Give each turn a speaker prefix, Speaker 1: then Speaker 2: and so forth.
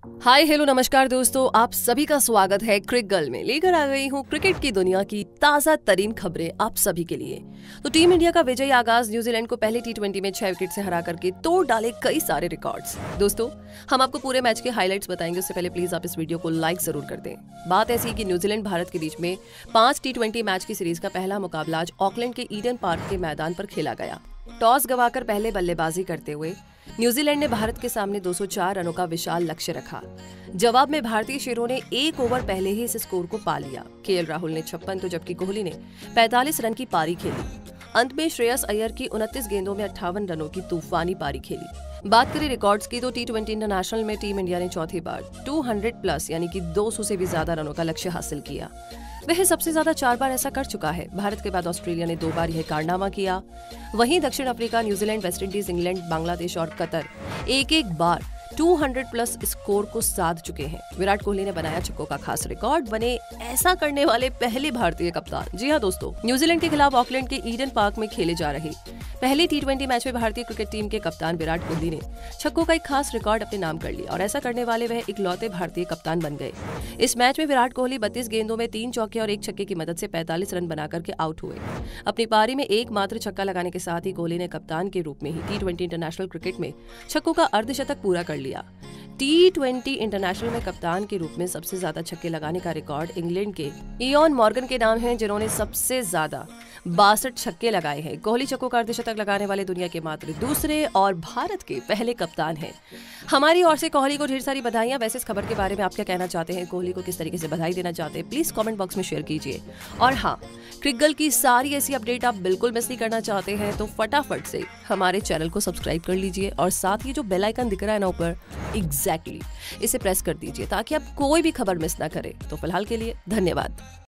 Speaker 1: Hi hello नमस्कार दोस्तों, आप सभी का स्वागत है क्रिकगर्ल में। लेकर आ गई हूँ क्रिकेट की दुनिया की ताजा तरीन खबरें आप सभी के लिए। तो टीम इंडिया का विजयी आगाज न्यूजीलैंड को पहले टी20 में 6 विकेट से हरा करके तोड़ डाले कई सारे रिकॉर्ड्स। दोस्तों, हम आपको पूरे मैच के हाइलाइट्स बताएंगे, उससे पहले प्लीज आप इस वीडियो को लाइक जरूर कर दें। बात ऐसी कि न्यूजीलैंड भारत के बीच में 5 टी20 मैच की सीरीज का पहला मुकाबला आज ऑकलैंड के ईडन पार्क के मैदान पर खेला गया। टॉस गंवाकर पहले बल्लेबाजी करते हुए न्यूजीलैंड ने भारत के सामने 204 रनों का विशाल लक्ष्य रखा। जवाब में भारतीय शेरों ने 1 ओवर पहले ही इस स्कोर को पा लिया। राहुल ने 56 तो जबकि कोहली ने 45 रन की पारी खेली। अंत में श्रेयस अय्यर की 29 गेंदों में 58 रनों की तूफानी पारी खेली। बात करें रिकॉर्ड्स की तो टी20 इंटरनेशनल में टीम इंडिया ने चौथी बार 200+ यानी कि 200 से भी ज्यादा रनों का लक्ष्य हासिल किया। वह सबसे ज्यादा 4 बार ऐसा कर चुका है। भारत के बाद ऑस्ट्रेलिया ने 2 बार यह कारनामा किया। वहीं दक्षिण Africa, New Zealand, West Indies, England, Bangladesh और कतर एक बार 200+ स्कोर को साध चुके हैं। विराट कोहली ने बनाया छक्कों का खास रिकॉर्ड, बने ऐसा करने वाले पहले भारतीय कप्तान। जी हां दोस्तों, न्यूजीलैंड के खिलाफ ऑकलैंड के ईडन पार्क में खेले जा रहे पहले टी20 मैच में भारतीय क्रिकेट टीम के कप्तान विराट कोहली ने छक्कों का एक खास रिकॉर्ड अपने नाम कर लिया और ऐसा करने वाले वह इकलौते भारतीय कप्तान बन गए। इस मैच में विराट कोहली 32 गेंदों में 3 चौके और 1 छक्के की मदद से 45 रन बनाकर के आउट हुए। अपनी पारी में एकमात्र छक्का लगाने के साथ ही कोहली ने कप्तान के रूप में ही टी20 इंटरनेशनल क्रिकेट में छक्कों का अर्धशतक पूरा कर लिया। टी20 इंटरनेशनल में कप्तान के रूप में सबसे ज्यादा छक्के लगाने का रिकॉर्ड इंग्लैंड के इयॉन मॉर्गन के नाम है, जिन्होंने सबसे ज्यादा 62 छक्के लगाए हैं। कोहली छक्कों का अर्धशतक लगाने वाले दुनिया के मात्र दूसरे और भारत के पहले कप्तान हैं। हमारी ओर से कोहली को ढेर सारी बधाइयां। वैसे इस खबर के बारे में आप क्या कहना चाहते हैं? कोहली को किस तरीके से बधाई देना चाहते हैं? प्लीज कमेंट बॉक्स में शेयर कीजिए। और हाँ, क्रिकगर्ल की सारी ऐसी अपडेट आप बिल्कुल मिस नहीं करना चाहते हैं तो फटाफट से हमारे चैनल को सब्सक्राइब कर लीजिए और साथ ही जो बेल आइकन दिख रहा है ना ऊपर, एग्जैक्टली इसे प्रेस कर दीजिए ताकि आप कोई भी खबर मिस ना करें। तो फिलहाल के लिए धन्यवाद।